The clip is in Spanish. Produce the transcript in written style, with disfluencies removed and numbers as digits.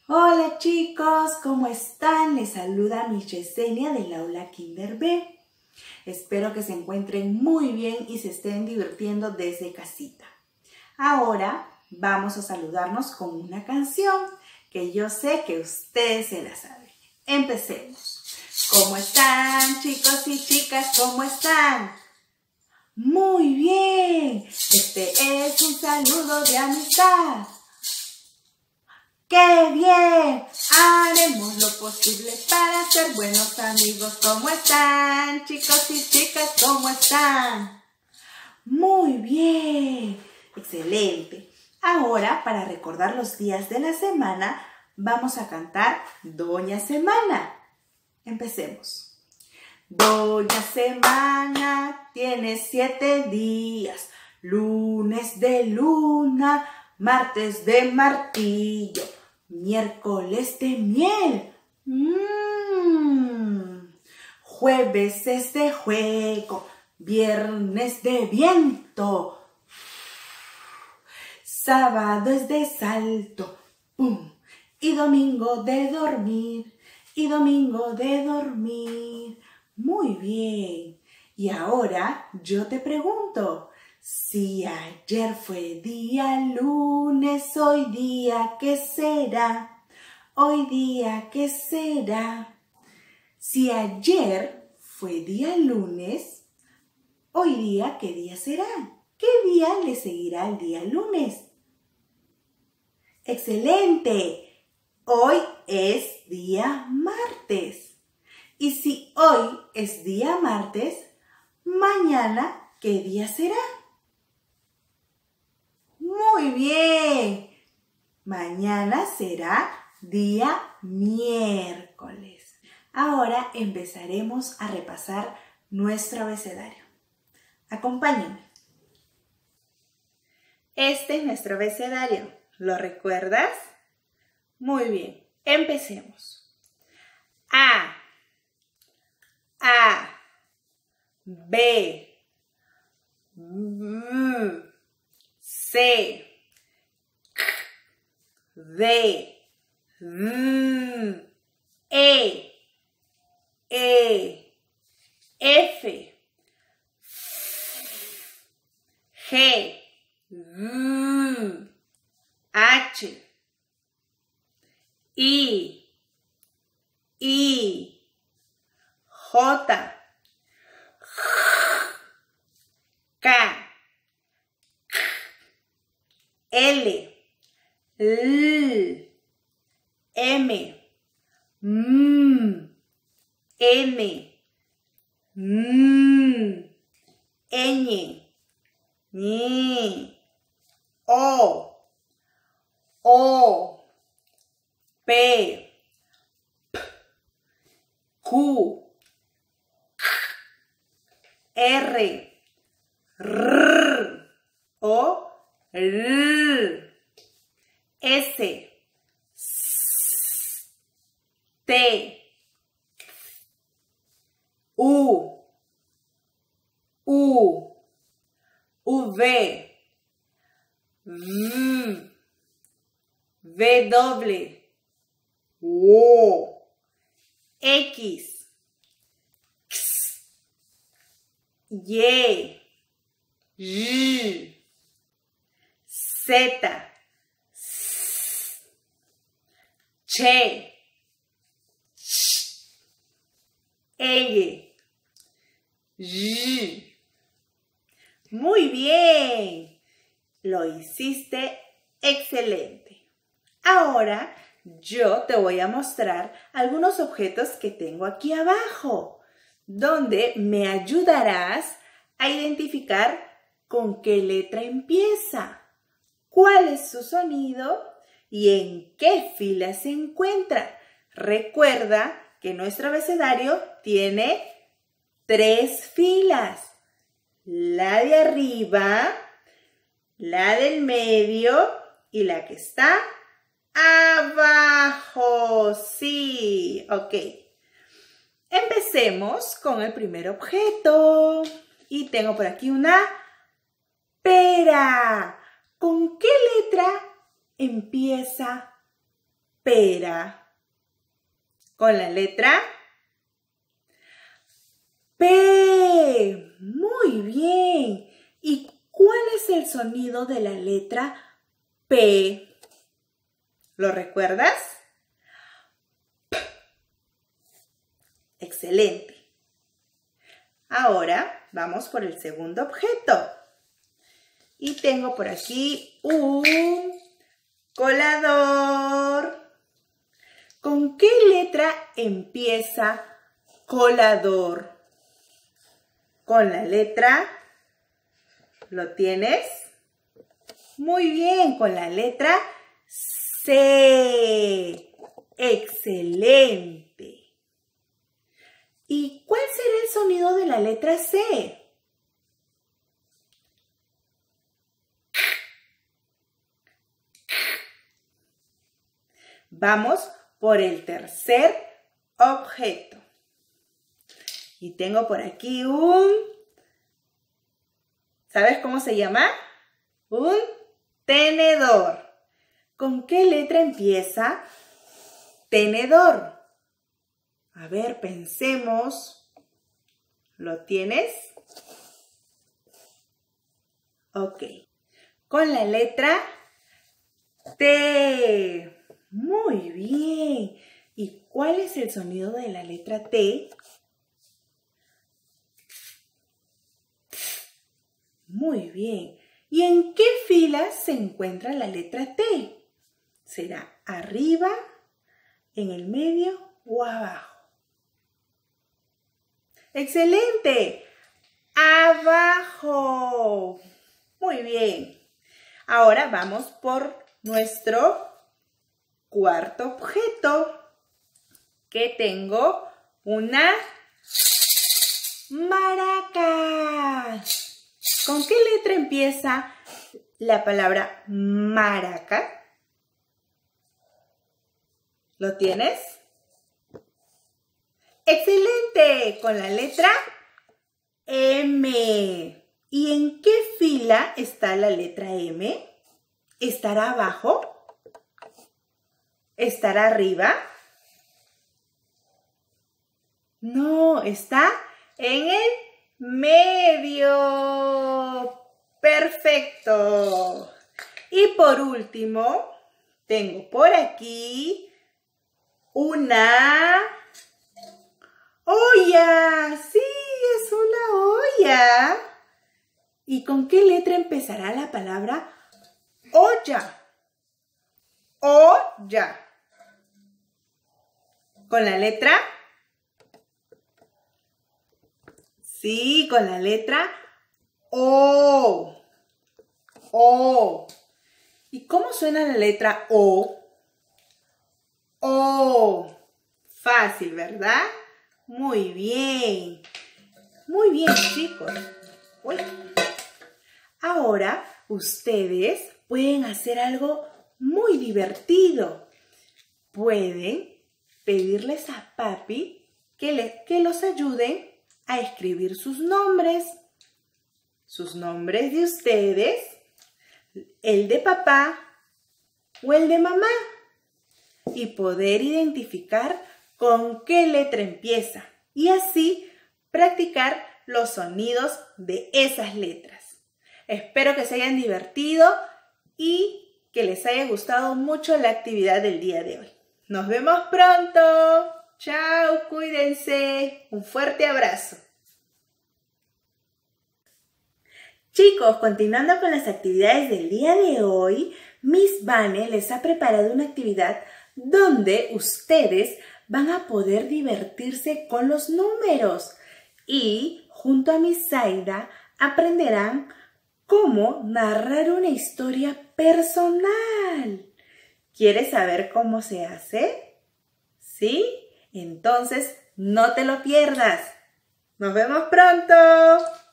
Hola chicos, ¿cómo están? Les saluda Miss Yesenia del aula Kinder B. Espero que se encuentren muy bien y se estén divirtiendo desde casita. Ahora vamos a saludarnos con una canción que yo sé que ustedes se la saben. Empecemos. ¿Cómo están chicos y chicas? ¿Cómo están? Muy bien. Este es un saludo de amistad. ¡Qué bien! Haremos lo posible para ser buenos amigos. ¿Cómo están, chicos y chicas? ¿Cómo están? Muy bien. Excelente. Ahora, para recordar los días de la semana, vamos a cantar Doña Semana. Empecemos. Doña Semana tiene 7 días. Lunes de luna, martes de martillo, miércoles de miel, jueves es de juego, viernes de viento, sábado es de salto, ¡pum! Y domingo de dormir, Muy bien. Y ahora yo te pregunto, si ayer fue día lunes, hoy día, ¿qué será? Hoy día, ¿qué será? Si ayer fue día lunes, hoy día, ¿qué día será? ¿Qué día le seguirá al día lunes? ¡Excelente! Hoy es día martes. Y si hoy es día martes, mañana, ¿qué día será? Muy bien. Mañana será día miércoles. Ahora empezaremos a repasar nuestro abecedario. Acompáñenme. Este es nuestro abecedario. ¿Lo recuerdas? Muy bien. Empecemos. A, B, C, D, E, F, G, H, I, J, K, L, M, N, O, P, Q, R, O, S, T, U, V, W, X, Y, Z, Ch, L, Muy bien. Lo hiciste excelente. Ahora yo te voy a mostrar algunos objetos que tengo aquí abajo, donde me ayudarás a identificar con qué letra empieza, cuál es su sonido y en qué fila se encuentra. Recuerda que nuestro abecedario tiene 3 filas. La de arriba, la del medio y la que está abajo. Sí, ok. Empecemos con el primer objeto. Y tengo por aquí una pera. ¿Con qué letra empieza pera. Con la letra P. Muy bien. ¿Y cuál es el sonido de la letra P? ¿Lo recuerdas? P. Excelente. Ahora vamos por el segundo objeto. Y tengo por aquí un colador. ¿Con qué letra empieza colador? Con la letra, ¿lo tienes? Muy bien, con la letra C. Excelente. ¿Y cuál será el sonido de la letra C? Vamos por el tercer objeto. Y tengo por aquí ¿sabes cómo se llama? Un tenedor. ¿Con qué letra empieza tenedor? A ver, pensemos. ¿Lo tienes? Ok. Con la letra T. Muy bien. ¿Y cuál es el sonido de la letra T? Muy bien. ¿Y en qué fila se encuentra la letra T? ¿Será arriba, en el medio o abajo? ¡Excelente! ¡Abajo! Muy bien. Ahora vamos por nuestro cuarto objeto, que tengo una maraca. ¿Con qué letra empieza la palabra maraca? ¿Lo tienes? ¡Excelente! Con la letra M. ¿Y en qué fila está la letra M? ¿Estará abajo? ¿Estará arriba? No, está en el medio. Perfecto. Y por último, tengo por aquí una olla. Sí, es una olla. ¿Y con qué letra empezará la palabra olla? Olla. ¿Con la letra? Sí, con la letra O. O. ¿Y cómo suena la letra O? O. Fácil, ¿verdad? Muy bien. Muy bien, chicos. Uy. Ahora, ustedes pueden hacer algo muy divertido. Pueden pedirles a papi que los ayuden a escribir sus nombres de ustedes, el de papá o el de mamá, y poder identificar con qué letra empieza y así practicar los sonidos de esas letras. Espero que se hayan divertido y que les haya gustado mucho la actividad del día de hoy. Nos vemos pronto. Chao, cuídense. Un fuerte abrazo. Chicos, continuando con las actividades del día de hoy, Miss Vane les ha preparado una actividad donde ustedes van a poder divertirse con los números y junto a Miss Zaida aprenderán cómo narrar una historia personal. ¿Quieres saber cómo se hace? ¿Sí? Entonces, no te lo pierdas. ¡Nos vemos pronto!